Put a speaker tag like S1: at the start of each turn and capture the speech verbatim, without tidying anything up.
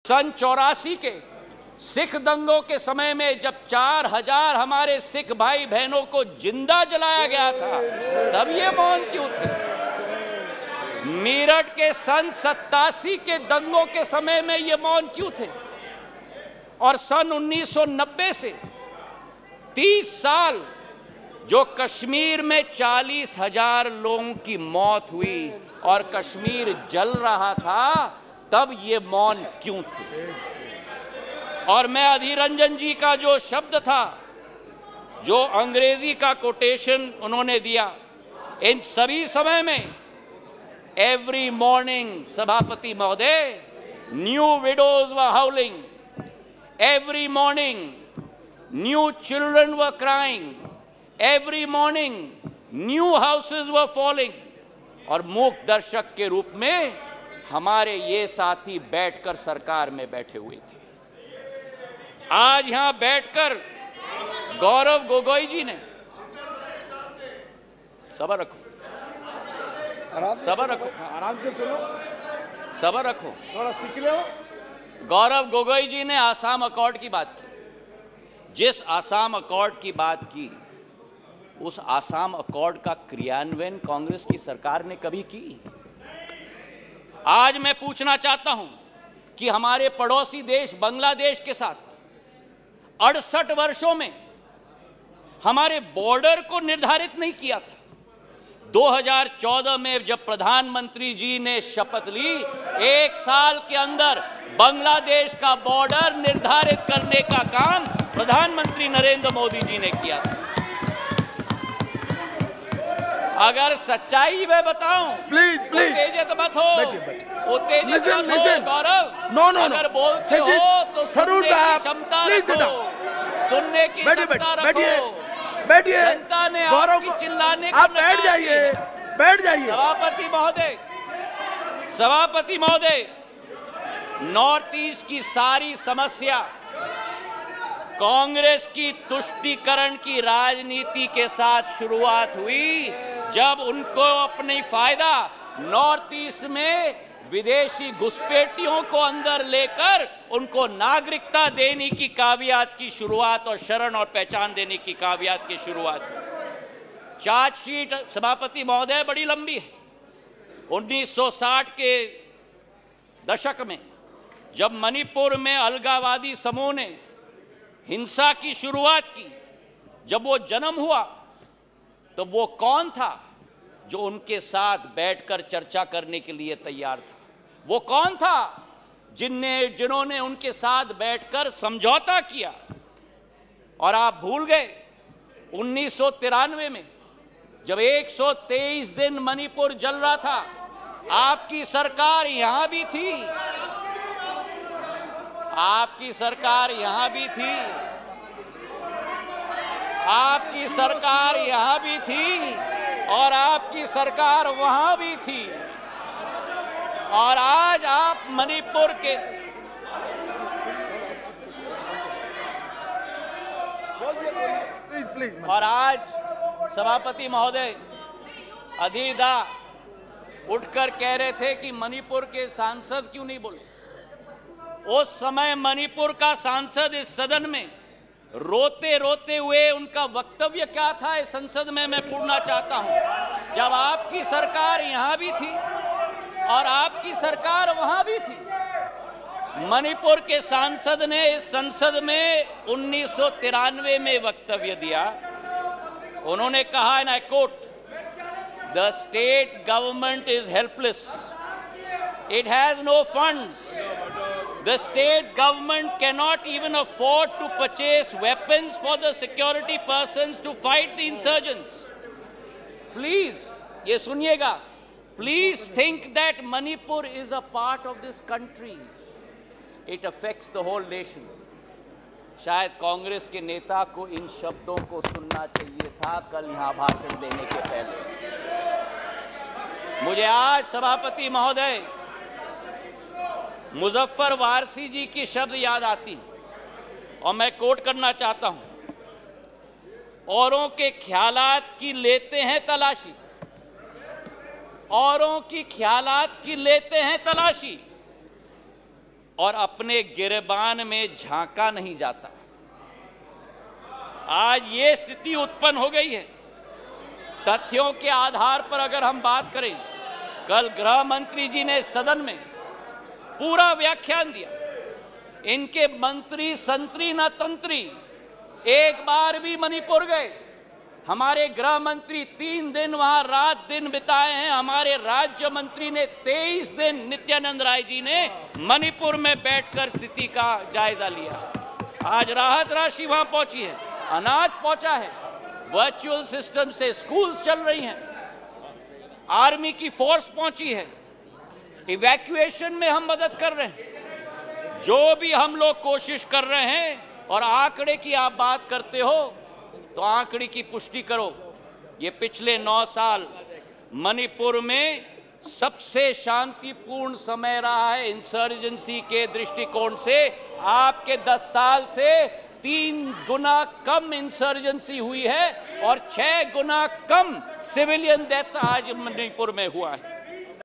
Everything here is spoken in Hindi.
S1: सन चौरासी के सिख दंगों के समय में जब चार हजार हमारे सिख भाई बहनों को जिंदा जलाया गया था, तब ये मौन क्यों थे? मेरठ के सन सत्तासी के दंगों के समय में ये मौन क्यों थे? और सन उन्नीस सौ नब्बे से तीस साल जो कश्मीर में चालीस हजार लोगों की मौत हुई और कश्मीर जल रहा था, तब ये मौन क्यों थे? और मैं अधीर रंजन जी का जो शब्द था, जो अंग्रेजी का कोटेशन उन्होंने दिया, इन सभी समय में एवरी मॉर्निंग सभापति महोदय, new widows were howling, every morning new children were crying, every morning new houses were falling. और मूक दर्शक के रूप में हमारे ये साथी बैठकर सरकार में बैठे हुए थे। आज यहां बैठकर गौरव गोगोई जी ने, सबर रखो, सबर रखो,
S2: आराम से सुनो,
S1: सबर रखो,
S2: थोड़ा सीख लो।
S1: गौरव गोगोई जी ने आसाम अकॉर्ड की बात की। जिस आसाम अकॉर्ड की बात की, उस आसाम अकॉर्ड का क्रियान्वयन कांग्रेस की सरकार ने कभी की? आज मैं पूछना चाहता हूं कि हमारे पड़ोसी देश बांग्लादेश के साथ अड़सठ वर्षों में हमारे बॉर्डर को निर्धारित नहीं किया था। दो हज़ार चौदह में जब प्रधानमंत्री जी ने शपथ ली, एक साल के अंदर बांग्लादेश का बॉर्डर निर्धारित करने का काम प्रधानमंत्री नरेंद्र मोदी जी ने किया था। अगर सच्चाई मैं बताऊं,
S2: प्लीज प्लीज
S1: उत्तेजित मत हो, उत्तेजित मत हो गौरव।
S2: नो नो
S1: अगर बोलते हो तो सुनने की क्षमता रखो, सुनने की क्षमता रखो।
S2: बैठिए,
S1: जनता ने आपकी चिल्लाने को
S2: आप बैठ जाइए, बैठ जाइए।
S1: सभापति महोदय, सभापति महोदय, नॉर्थ ईस्ट की सारी समस्या कांग्रेस की तुष्टीकरण की राजनीति के साथ शुरुआत हुई, जब उनको अपनी फायदा नॉर्थ ईस्ट में विदेशी घुसपैठियों को अंदर लेकर उनको नागरिकता देने की कावियात की शुरुआत और शरण और पहचान देने की कावियात की शुरुआत। चार्जशीट सभापति महोदय बड़ी लंबी है। उन्नीस सौ साठ के दशक में जब मणिपुर में अलगाववादी समूह ने हिंसा की शुरुआत की, जब वो जन्म हुआ, तो वो कौन था जो उनके साथ बैठकर चर्चा करने के लिए तैयार था? वो कौन था जिनने जिन्होंने उनके साथ बैठकर समझौता किया? और आप भूल गए उन्नीस सौ तिरानवे में जब एक सौ तेईस दिन मणिपुर जल रहा था, आपकी सरकार यहां भी थी, आपकी सरकार यहां भी थी, आपकी सरकार यहां भी थी और आपकी सरकार वहां भी थी। और आज आप मणिपुर के और आज सभापति महोदय अधीर दा उठकर कह रहे थे कि मणिपुर के सांसद क्यों नहीं बोले। उस समय मणिपुर का सांसद इस सदन में रोते रोते हुए, उनका वक्तव्य क्या था इस संसद में, मैं पूछना चाहता हूं। जब आपकी सरकार यहां भी थी और आपकी सरकार वहां भी थी, मणिपुर के सांसद ने इस संसद में उन्नीस सौ तिरानवे में वक्तव्य दिया। उन्होंने कहा, and I quote, the state government is helpless, it has no funds, the state government cannot even afford to purchase weapons for the security persons to fight the insurgents. Please, ये सुनिएगा, please think that Manipur is a part of this country. It affects the whole nation. शायद कांग्रेस के नेता को इन शब्दों को सुनना चाहिए था कल यहाँ भाषण देने के पहले। मुझे आज सभापति महोदय मुजफ्फर वारसी जी की शब्द याद आती और मैं कोट करना चाहता हूं। औरों के ख्यालात की लेते हैं तलाशी, औरों की ख्यालात की लेते हैं तलाशी, और अपने गिरबान में झांका नहीं जाता। आज ये स्थिति उत्पन्न हो गई है। तथ्यों के आधार पर अगर हम बात करें, कल गृह मंत्री जी ने सदन में पूरा व्याख्यान दिया। इनके मंत्री संतरी न तंत्री एक बार भी मणिपुर गए। हमारे गृह मंत्री तीन दिन वहां रात दिन बिताए हैं। हमारे राज्य मंत्री ने तेईस दिन, नित्यानंद राय जी ने मणिपुर में बैठकर स्थिति का जायजा लिया। आज राहत राशि वहां पहुंची है, अनाज पहुंचा है, वर्चुअल सिस्टम से स्कूल्स चल रही हैं, आर्मी की फोर्स पहुंची है, इवैक्यूएशन में हम मदद कर रहे हैं। जो भी हम लोग कोशिश कर रहे हैं, और आंकड़े की आप बात करते हो तो आंकड़े की पुष्टि करो। ये पिछले नौ साल मणिपुर में सबसे शांतिपूर्ण समय रहा है इंसर्जेंसी के दृष्टिकोण से। आपके दस साल से तीन गुना कम इंसर्जेंसी हुई है और छह गुना कम सिविलियन डेथ्स आज मणिपुर में हुआ है।